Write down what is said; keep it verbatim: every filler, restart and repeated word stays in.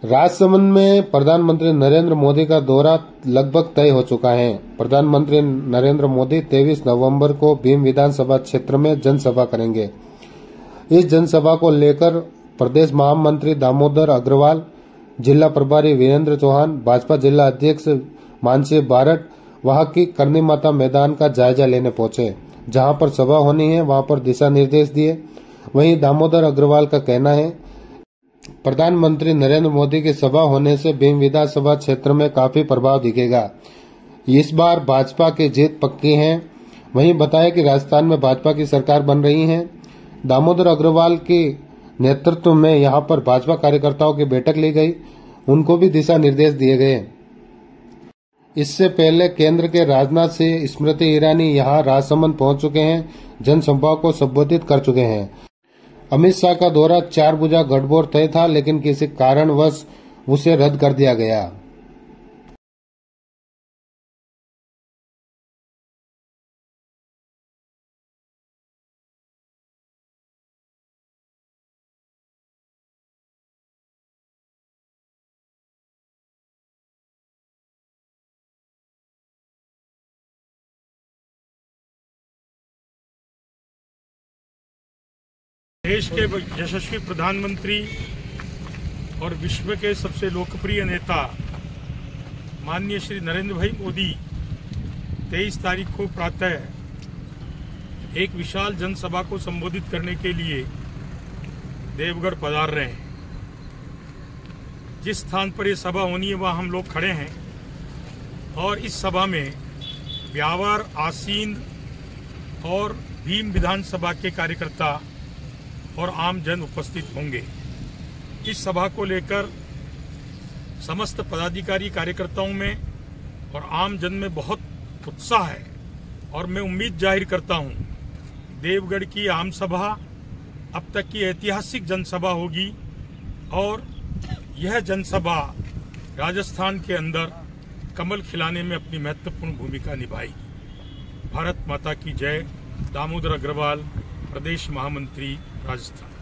राजसमंद में प्रधानमंत्री नरेंद्र मोदी का दौरा लगभग तय हो चुका है। प्रधानमंत्री नरेंद्र मोदी तेईस नवंबर को भीम विधानसभा क्षेत्र में जनसभा करेंगे। इस जनसभा को लेकर प्रदेश महामंत्री दामोदर अग्रवाल, जिला प्रभारी वीरेंद्र चौहान, भाजपा जिला अध्यक्ष मानसी बारट वहां की करनी माता मैदान का जायजा लेने पहुंचे। जहां पर सभा होनी है वहां पर दिशा निर्देश दिए। वहीं दामोदर अग्रवाल का कहना है प्रधानमंत्री नरेंद्र मोदी की सभा होने से भीम विधानसभा क्षेत्र में काफी प्रभाव दिखेगा। इस बार भाजपा की जीत पक्की है। वहीं बताया कि राजस्थान में भाजपा की सरकार बन रही है। दामोदर अग्रवाल के नेतृत्व में यहां पर भाजपा कार्यकर्ताओं की बैठक ली गई, उनको भी दिशा निर्देश दिए गए। इससे पहले केंद्र के राजनाथ सिंह, स्मृति ईरानी यहां राजसमंद पहुंच चुके हैं, जनसभा को संबोधित कर चुके हैं। अमित शाह का दौरा चार भुजा गढ़बोर तय था, लेकिन किसी कारणवश उसे रद्द कर दिया गया। देश के यशस्वी प्रधानमंत्री और विश्व के सबसे लोकप्रिय नेता माननीय श्री नरेंद्र भाई मोदी तेईस तारीख को प्रातः एक विशाल जनसभा को संबोधित करने के लिए देवगढ़ पधार रहे हैं। जिस स्थान पर ये सभा होनी है वहां हम लोग खड़े हैं और इस सभा में ब्यावर, आसीन और भीम विधानसभा के कार्यकर्ता और आम जन उपस्थित होंगे। इस सभा को लेकर समस्त पदाधिकारी कार्यकर्ताओं में और आम जन में बहुत उत्साह है और मैं उम्मीद जाहिर करता हूं देवगढ़ की आम सभा अब तक की ऐतिहासिक जनसभा होगी और यह जनसभा राजस्थान के अंदर कमल खिलाने में अपनी महत्वपूर्ण भूमिका निभाएगी। भारत माता की जय। दामोदर अग्रवाल, प्रदेश महामंत्री, राजस्थान।